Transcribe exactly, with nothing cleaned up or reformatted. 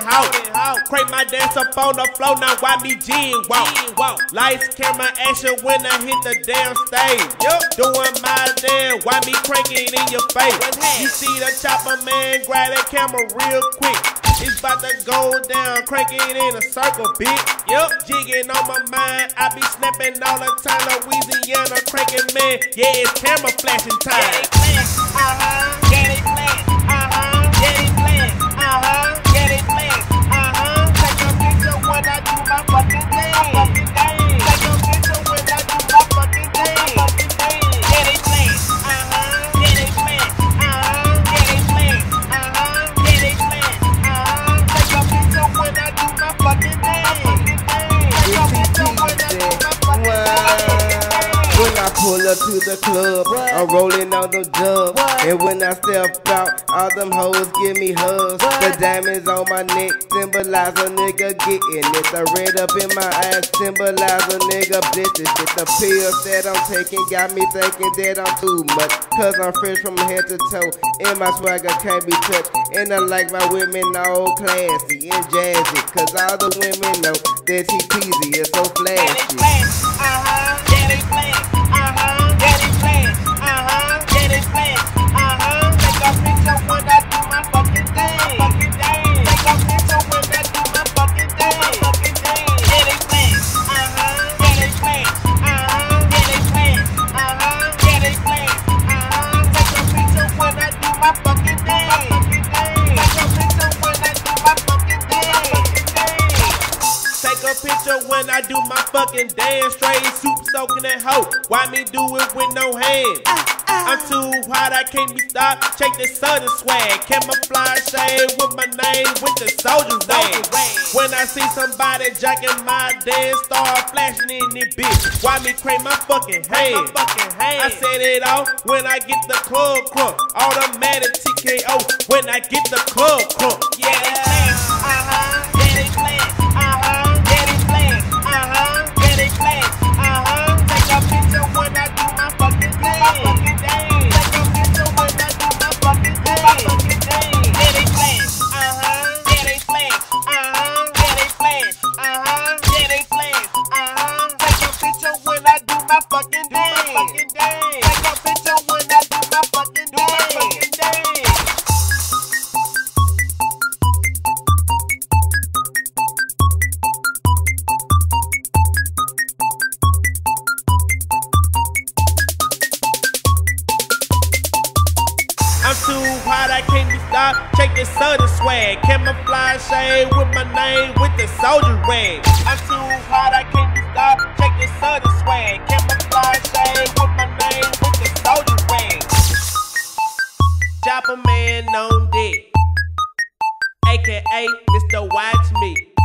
hoe. Crank my dance up on the floor, now why me gin walk? Lights, camera, action when I hit the damn stage. Doing my damn, why me cranking in your face? You see the Choppa man, grab that camera real quick. It's about to go down, cranking in a circle, bitch. Yup, jigging on my mind, I be snapping all the time. Louisiana cranking man, yeah, it's camera flashing time. Yeah, they flash, uh-huh, yeah, they flash, uh-huh, yeah, they flash, uh-huh, yeah, they flash, uh-huh. Take a picture when I do my fucking thing, fucking thing. Take a picture when I do my fucking thing, fucking thing. Yeah, they flash, uh-huh, yeah, they flash, uh-huh, yeah, they flash, uh-huh, yeah, they flash, uh-huh. Take a picture when I do my fucking thing, fucking thing. Take a picture when I do my fucking thing. When I pull up to the club, what? I'm rolling on them dubs. And when I step out, all them hoes give me hugs. What? The diamonds on my neck symbolize a nigga getting it. The red up in my eyes symbolize a nigga blitz. Shit, the pills that I'm taking got me thinking that I'm too much. Cause I'm fresh from head to toe, and my swagger can't be touched. And I like my women all classy and jazzy. Cause all the women know that T.P'Z is so flashy. Uh-huh, yeah, they flash, uh-huh, yeah, they flash, uh-huh, yeah, they flash, uh-huh. Take a picture when I do my fucking thing, fucking thing. Take a picture when I do my fucking thing, fucking thing. Yeah, they flash, uh-huh, yeah, they flash, uh-huh, yeah, they flash, uh-huh, yeah, they flash, uh-huh. Take a picture when I do my fucking thing, fucking thing. Take a picture when I do my fucking thing, fucking thing. Take a picture when I do my fucking dance, straight soup soaking that hoe. Why me do it with no hands? I'm too hot, I can't be stopped. Check the southern swag, camouflage shade with my name with the soldier rag. When I see somebody jacking my dance, start flashing in this bitch. Why me crank my fucking hand? I set it off when I get the club crunk. Automatic T K O when I get the club crunk. Yeah, they flash, uh-huh, yeah, they flash, uh-huh, yeah, they flash, uh-huh, yeah, they flash, uh-huh. Take a picture when I do my fucking thing, fucking thing. Take a picture when I do my fucking thing, fucking thing. Yeah, they flash, uh-huh, yeah, they flash, uh-huh, yeah, they flash, uh-huh, yeah, they flash, uh-huh. Take a picture when I do my fucking thing, fucking thing. Take a picture when I do my fucking thing, fucking thing. I'm too hot, I can't be stopped. Check the southern swag, camouflage shade with my name with the soldier rag. I'm too hot, I can't be stopped. Check the southern swag, camouflage shade with my name with the soldier rag. Choppa man on deck, aka Mister Watch Me.